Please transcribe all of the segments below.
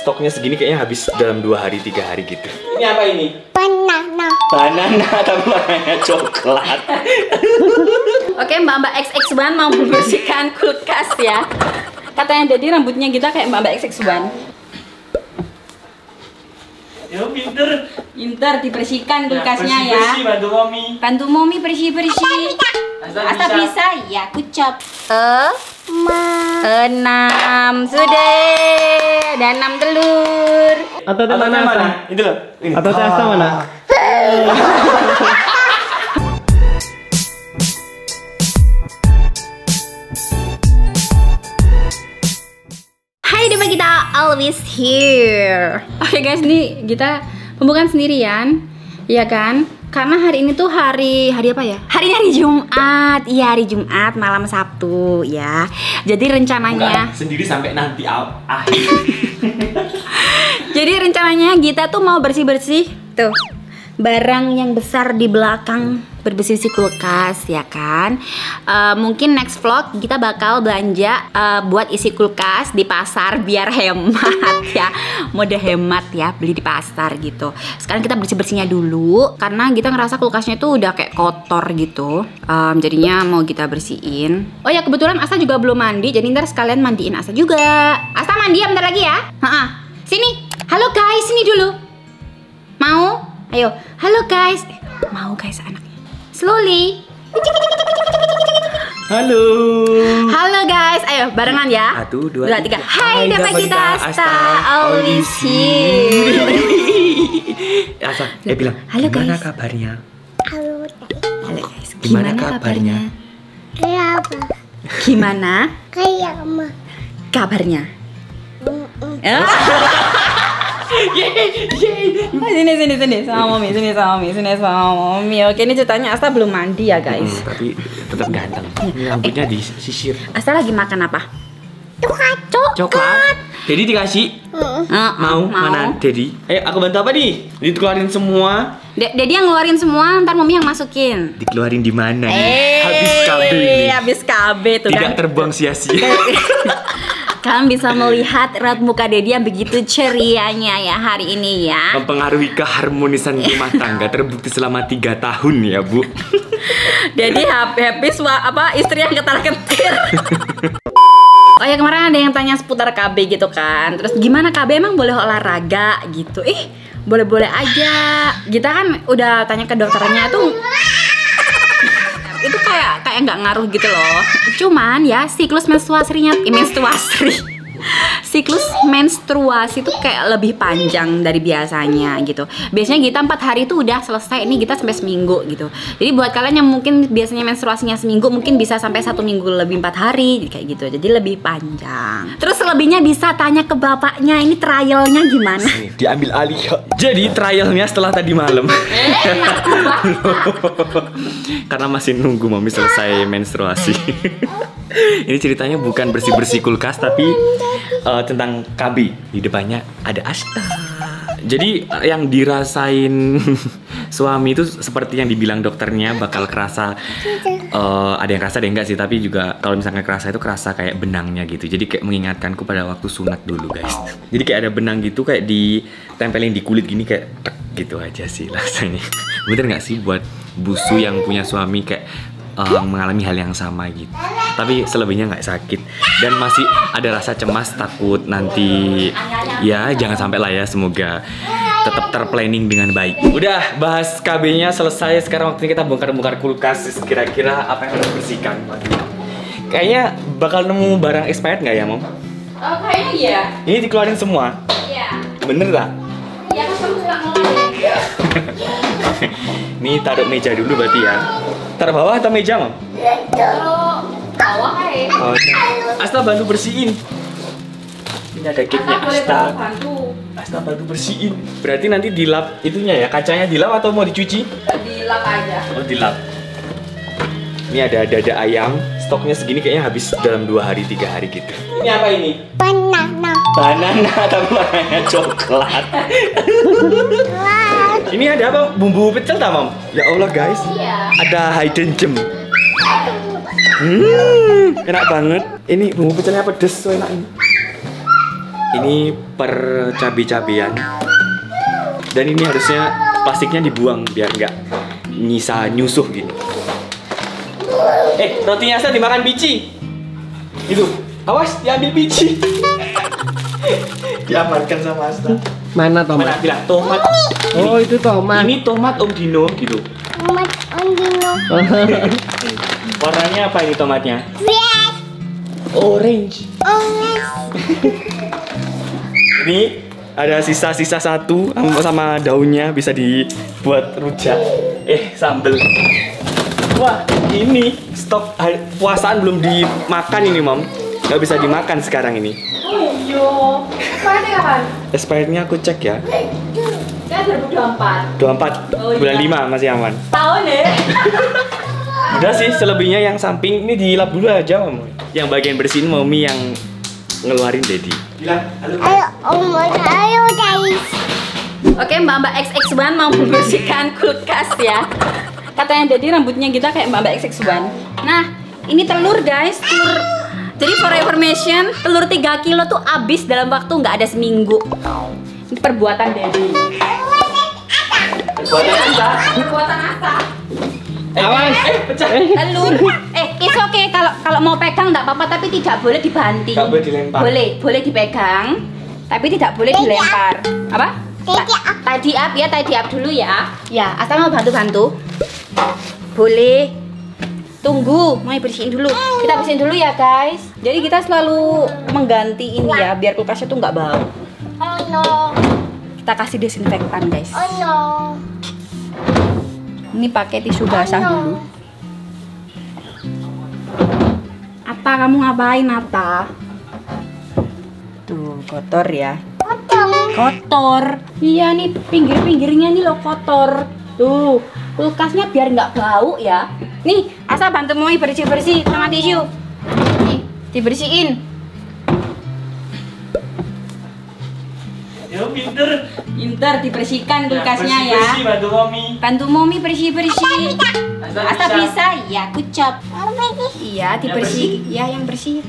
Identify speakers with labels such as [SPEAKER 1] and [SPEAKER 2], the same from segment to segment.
[SPEAKER 1] stoknya segini kayaknya habis dalam 2 hari 3 hari gitu. Ini apa ini?
[SPEAKER 2] Banana.
[SPEAKER 1] Banana tapi warnanya coklat.
[SPEAKER 3] Oke, Mbak XX1 mau membersihkan kulkas ya. Katanya Dedi rambutnya kita kayak Mbak XX1.
[SPEAKER 1] Ya pinter.
[SPEAKER 3] Pinter dibersihkan kulkasnya ya.
[SPEAKER 1] Bersih, bantu Mami.
[SPEAKER 3] Bantu Mami bersih-bersih. Asta bisa? Ya, aku cop. 6 sudah. Ada 6 telur.
[SPEAKER 4] Atau di mana?
[SPEAKER 1] Itu loh. Ini.
[SPEAKER 4] Atau di Asta mana?
[SPEAKER 3] Hai Dewa kita always here. Oke guys, nih kita pembukaan sendirian, ya kan? Karena hari ini tuh hari apa ya? Hari Jumat. Iya, hari Jumat malam Sabtu ya. Jadi rencananya
[SPEAKER 1] bukan sendiri sampai nanti akhir.
[SPEAKER 3] Jadi rencananya kita tuh mau bersih-bersih tuh barang yang besar di belakang, bersih-bersih kulkas ya kan. Mungkin next vlog kita bakal belanja buat isi kulkas di pasar biar hemat ya. Mode hemat ya, beli di pasar gitu. Sekarang kita bersih-bersihnya dulu karena kita ngerasa kulkasnya tuh udah kayak kotor gitu. Jadinya mau kita bersihin. Oh ya, kebetulan Asta juga belum mandi, jadi ntar sekalian mandiin Asta juga. Asta mandi ya bentar lagi ya. Sini. Halo guys, sini dulu. Mau? Ayo, halo guys. Mau guys anaknya. Slowly.
[SPEAKER 1] Halo.
[SPEAKER 3] Halo guys, ayo barengan ya.
[SPEAKER 1] 1, 2,
[SPEAKER 3] 3. Hai Dewa kita Asta always here.
[SPEAKER 1] Asta, bilang.
[SPEAKER 3] Halo
[SPEAKER 1] Gimana
[SPEAKER 3] guys.
[SPEAKER 1] kabarnya?
[SPEAKER 3] Halo guys.
[SPEAKER 1] Gimana kabarnya?
[SPEAKER 2] Kenapa?
[SPEAKER 3] Gimana
[SPEAKER 2] Kayak mah.
[SPEAKER 3] kabarnya? Sini sama Mami. Oke, ini ceritanya Asta belum mandi ya guys.
[SPEAKER 1] Tapi tetap ganteng. Ini rambutnya disisir.
[SPEAKER 3] Asta lagi makan apa?
[SPEAKER 1] Coklat. Jadi dikasih. Mau? Mana Dedi? Ayo aku bantu apa nih? Dikeluarin semua.
[SPEAKER 3] Dedi yang ngeluarin semua, ntar Mami yang masukin.
[SPEAKER 1] Dikeluarin di mana nih? Habis KB ini.
[SPEAKER 3] Habis KB tuh
[SPEAKER 1] Tidak
[SPEAKER 3] kan.
[SPEAKER 1] terbuang sia-sia.
[SPEAKER 3] Kalian bisa melihat raut muka Dedi yang begitu cerianya ya hari ini ya.
[SPEAKER 1] Mempengaruhi keharmonisan rumah tangga terbukti selama 3 tahun ya Bu.
[SPEAKER 3] Dedi happy istri yang ketar-ketir. Oh ya, kemarin ada yang tanya seputar KB gitu kan. Terus gimana KB emang boleh olahraga gitu? Boleh-boleh aja. Kita kan udah tanya ke dokternya tuh. Itu kayak nggak ngaruh gitu loh. Cuman ya siklus siklus menstruasi itu kayak lebih panjang dari biasanya gitu. Biasanya kita 4 hari itu udah selesai, ini kita sampai seminggu gitu. Jadi buat kalian yang mungkin biasanya menstruasinya seminggu, mungkin bisa sampai 1 minggu lebih 4 hari kayak gitu. Jadi lebih panjang. Terus selebihnya bisa tanya ke bapaknya, ini trialnya gimana?
[SPEAKER 1] Diambil alih. Jadi trialnya setelah tadi malam. Karena masih nunggu Mami selesai menstruasi. Ini ceritanya bukan bersih-bersih kulkas tapi tentang KB. Di depannya ada Asta. Jadi yang dirasain suami itu seperti yang dibilang dokternya bakal kerasa. Ada yang kerasa, ada yang enggak sih. Tapi juga kalau misalnya kerasa itu kerasa kayak benangnya gitu. Jadi kayak mengingatkanku pada waktu sunat dulu guys. Jadi kayak ada benang gitu kayak ditempelin di kulit gini kayak tek gitu aja sih rasanya. Bener nggak sih buat busu yang punya suami kayak mengalami hal yang sama gitu. Tapi selebihnya nggak sakit dan masih ada rasa cemas takut nanti ya jangan sampai lah ya, semoga tetap terplanning dengan baik. Udah bahas KB-nya selesai, sekarang waktunya kita bongkar-bongkar kulkas. Kira-kira apa yang harus dibersihkan? Kayaknya bakal nemu barang expired nggak ya Mom?
[SPEAKER 3] Kayaknya iya.
[SPEAKER 1] Ini dikeluarin semua?
[SPEAKER 3] Iya.
[SPEAKER 1] Bener tak?
[SPEAKER 3] Iya, kan kamu suka ngeluarin.
[SPEAKER 1] Nih taruh meja dulu berarti ya. Taruh bawah atau meja Mom?
[SPEAKER 3] Taruh bawah ya.
[SPEAKER 1] Oh, Asta bantu bersihin. Ini ada cake-nya Asta. Asta bantu bersihin. Berarti nanti dilap itunya ya, kacanya dilap atau mau dicuci?
[SPEAKER 3] Dilap aja.
[SPEAKER 1] Oh dilap. Ini ada dada ayam. Stoknya segini kayaknya habis dalam 2 hari 3 hari gitu. Ini apa ini?
[SPEAKER 2] Banana.
[SPEAKER 1] Banana tapi warnanya coklat. Ini ada apa? Bumbu pecel tak Mom? Ya Allah guys.
[SPEAKER 3] Iya.
[SPEAKER 1] Ada hidden gem. Enak banget. Ini bumbu pecelnya pedes, so enak ini. Ini per cabai-cabean. Dan ini harusnya plastiknya dibuang biar nggak nyisa nyusuh gini. Rotinya Asta dimakan biji. Itu, awas diambil biji. Diamankan sama Asta.
[SPEAKER 4] Mana tomat?
[SPEAKER 1] Mana bilang tomat.
[SPEAKER 4] Oh, itu tomat.
[SPEAKER 1] Ini tomat Om Dino gitu.
[SPEAKER 2] Tomat ondino.
[SPEAKER 1] Warnanya apa ini tomatnya?
[SPEAKER 2] Red.
[SPEAKER 1] Orange.
[SPEAKER 2] Orange.
[SPEAKER 1] Ini ada sisa-sisa satu sama daunnya bisa dibuat rujak. Sambel. Wah, ini stok puasaan belum dimakan ini, Mom. Nggak bisa dimakan sekarang ini.
[SPEAKER 3] Yo, expirednya kapan?
[SPEAKER 1] Expirednya aku cek ya.
[SPEAKER 3] Kan 2024.
[SPEAKER 1] 24
[SPEAKER 3] Oh,
[SPEAKER 1] bulan
[SPEAKER 3] iya.
[SPEAKER 1] 5 masih aman.
[SPEAKER 3] Tahun ya?
[SPEAKER 1] Udah sih, selebihnya yang samping ini dilap dulu aja, Mom. Yang bagian bersihin Mommy yang ngeluarin Daddy. Bilang, halo.
[SPEAKER 2] Ayo, ayo guys.
[SPEAKER 3] Oke, Mbak XX1 mau membersihkan kulkas ya. Katanya Daddy rambutnya kita kayak Mbak XX1. Nah, ini telur guys, telur. Jadi for information, telur 3 kilo tuh habis dalam waktu nggak ada seminggu. Ini perbuatan Daddy.
[SPEAKER 1] Buatan apa?
[SPEAKER 3] Perbuatan apa?
[SPEAKER 4] Awas.
[SPEAKER 1] Pecah.
[SPEAKER 3] Telur. It's okay kalau mau pegang nggak apa-apa, tapi tidak boleh dibanting.
[SPEAKER 1] Nggak boleh dilempar.
[SPEAKER 3] Boleh dipegang, tapi tidak boleh dilempar. Apa? Tidy up ya, tidy up dulu ya. Ya, asal mau bantu-bantu. Boleh. Tunggu, mau bersihin dulu. Kita bersihin dulu ya guys. Jadi kita selalu mengganti ini ya, biar kulkasnya tuh nggak bau.
[SPEAKER 2] Oh no.
[SPEAKER 3] Kita kasih desinfektan guys.
[SPEAKER 2] Oh no.
[SPEAKER 3] Ini pakai tisu basah dulu. Atta, kamu ngapain Atta? Tuh, kotor ya. Kotor. Iya nih, pinggir-pinggirnya nih loh kotor. Tuh, kulkasnya biar nggak bau ya. Nih, Asa bantu Moi bersih-bersih sama tisu. Nih, dibersihin.
[SPEAKER 1] Yo, pinter.
[SPEAKER 3] Pinter dibersihkan kulkasnya ya.
[SPEAKER 1] Bersih, bantu Mommy.
[SPEAKER 3] Bantu Momi bersih-bersih. Asa bisa? Ya, good job.
[SPEAKER 2] Apa sih?
[SPEAKER 3] Iya, dibersih. Ya, yang bersih.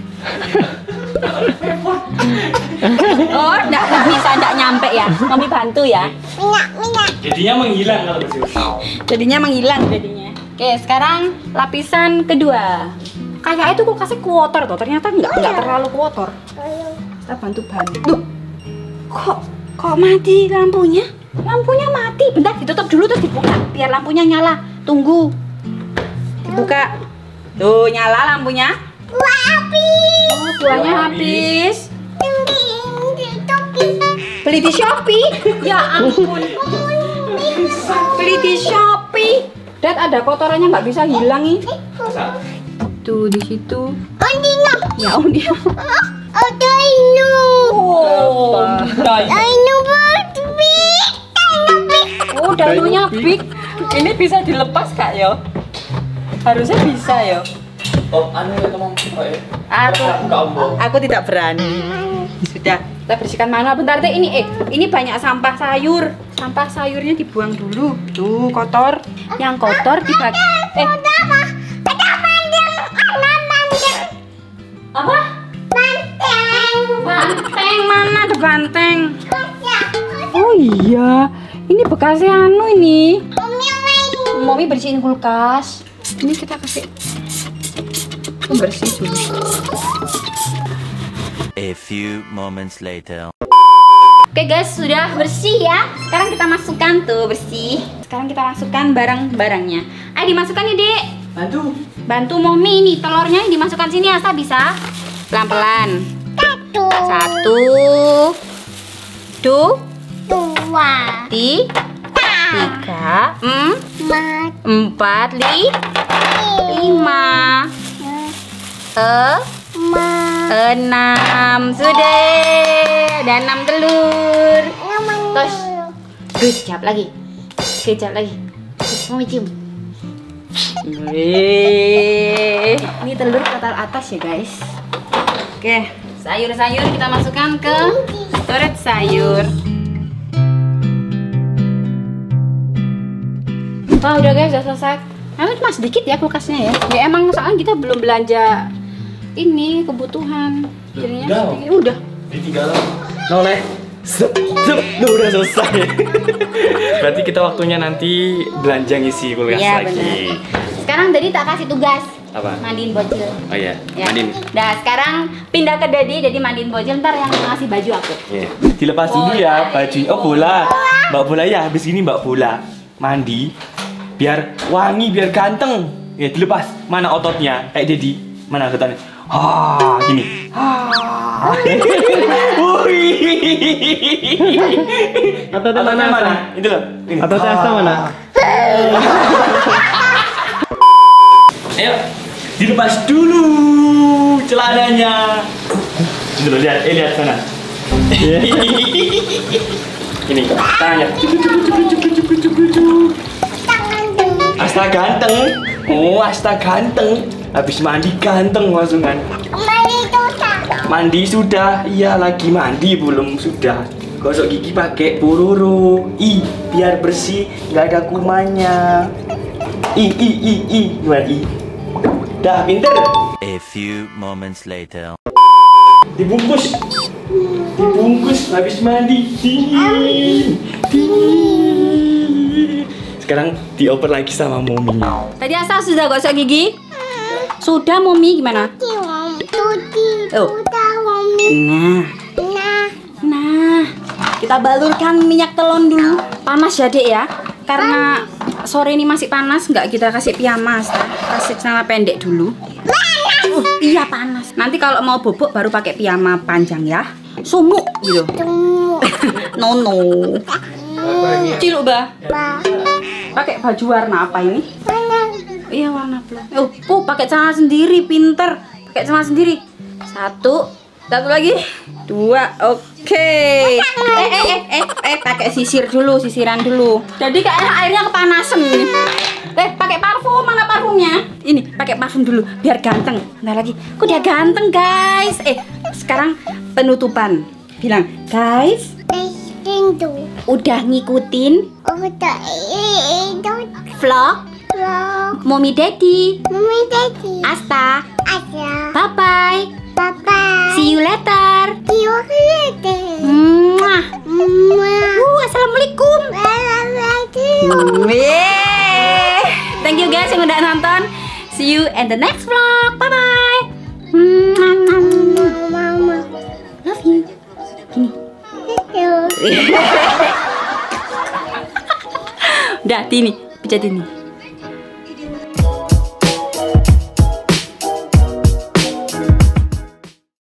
[SPEAKER 3] Oh, enggak bisa, enggak nyampe ya. Mami bantu ya.
[SPEAKER 2] Minyak.
[SPEAKER 1] Jadinya menghilang kalau bersih.
[SPEAKER 3] Jadinya menghilang jadinya. Oke, sekarang lapisan kedua. Kayaknya itu kulkasnya kotor tuh. Ternyata enggak terlalu kotor. Kita bantu-bantu. Kok mati lampunya? Lampunya mati. Bentar, ditutup dulu terus dibuka biar lampunya nyala. Tunggu. Dibuka. Tuh, nyala lampunya.
[SPEAKER 2] Buah api.
[SPEAKER 3] Oh, kuahnya habis.
[SPEAKER 2] Topi.
[SPEAKER 3] Beli di Shopee? Ya ampun. Beli di Shopee. Dad, ada kotorannya nggak bisa hilang nih. Tuh di situ.
[SPEAKER 2] Ondino.
[SPEAKER 3] Ya udah.
[SPEAKER 2] Oh, dino.
[SPEAKER 3] Oh,
[SPEAKER 2] Dino big.
[SPEAKER 3] oh danonya big. Ini bisa dilepas kak ya? Harusnya bisa ya.
[SPEAKER 1] Oh, anu ya teman.
[SPEAKER 3] Aku tidak berani. Sudah, kita bersihkan manual. Bentar deh, ini banyak sampah sayur. Sampah sayurnya dibuang dulu. Tuh kotor. Yang kotor dibagi. Apa? Banteng mana ada banteng? Oh iya, ini bekasnya anu ini. Mami bersihin kulkas. Ini kita kasih bersih dulu.
[SPEAKER 5] A few moments later.
[SPEAKER 3] Oke guys, sudah bersih ya. Sekarang kita masukkan tuh bersih. Sekarang kita masukkan barang-barangnya. Ayo dimasukkan ya dek. Bantu Mommy nih, telurnya dimasukkan sini Asa bisa. Pelan-pelan. Satu.
[SPEAKER 2] Dua.
[SPEAKER 3] Tiga. Empat. 5. Enam. Sudah. Ada 6 telur. Terus. Kejap lagi. Mau cium. Ini telur total atas ya guys. Oke, sayur-sayur kita masukkan ke storage sayur. Wah udah guys, udah selesai. Nah, cuma sedikit ya kulkasnya ya. Ya emang soalnya kita belum belanja ini kebutuhan. Jadinya sedikit. Udah.
[SPEAKER 1] Ditinggal. noleh. Zep, zep, tuh udah selesai. Berarti kita waktunya nanti belanja ngisi kulkas
[SPEAKER 3] Iya,
[SPEAKER 1] lagi.
[SPEAKER 3] benar. Sekarang tadi tak kasih tugas.
[SPEAKER 1] Apa?
[SPEAKER 3] Mandiin bocil.
[SPEAKER 1] Oh iya,
[SPEAKER 3] Ya.
[SPEAKER 1] mandiin.
[SPEAKER 3] Nah, sekarang pindah ke Dedi jadi mandiin bocil, ntar yang ngasih baju aku.
[SPEAKER 1] Iya. Dilepas dulu ya baju. Oh bola. Mbak Bola ya, habis ini Mbak Bola mandi biar wangi, biar ganteng. Ya dilepas. Mana ototnya? Kayak Dedi. Mana ototnya? Gini.
[SPEAKER 4] Ototnya mana?
[SPEAKER 1] Itu loh. Ini.
[SPEAKER 4] Ototnya Asta mana?
[SPEAKER 1] Ayo, dilepas dulu celananya. Ini loh, lihat sana. Ini tangannya. Asta ganteng. Oh, Asta ganteng. Habis mandi ganteng langsung kan. Mandi sudah. Iya, lagi mandi belum sudah. Gosok gigi pakai Pururu. Biar bersih, nggak ada kumannya. Gimana Dah pinter.
[SPEAKER 5] A few moments later.
[SPEAKER 1] Dibungkus habis mandi. Dingin. Sekarang dioper lagi sama mominya.
[SPEAKER 3] Tadi Asta sudah gosok gigi? Sudah, Mumi gimana? Nah, kita balurkan minyak telon dulu. Panas ya, Dek ya. Karena sore ini masih panas, nggak kita kasih piyama, Asta. Kasih celana pendek dulu. Iya panas. Nanti kalau mau bobok baru pakai piyama panjang ya. Sumuk gitu. No. Ciluk, Bah. Pakai baju warna apa ini? Iya, warna blue. Pakai celana sendiri, pinter. Pakai celana sendiri. Satu lagi. 2. Oke. Pakai sisiran dulu. Jadi kayak airnya kepanasan. Pakai parfum, mana parfumnya? Ini, pakai parfum dulu biar ganteng. Bentar lagi. Kok dia ganteng, guys? Sekarang penutupan. Bilang, guys, udah ngikutin vlog Mommy Daddy Asta. Bye bye. See you later. Mwah. Assalamualaikum. Yeay. Thank you guys yang udah nonton. See you in the next vlog. Bye bye. Love you. Gini. Udah, ini. Pijat ini.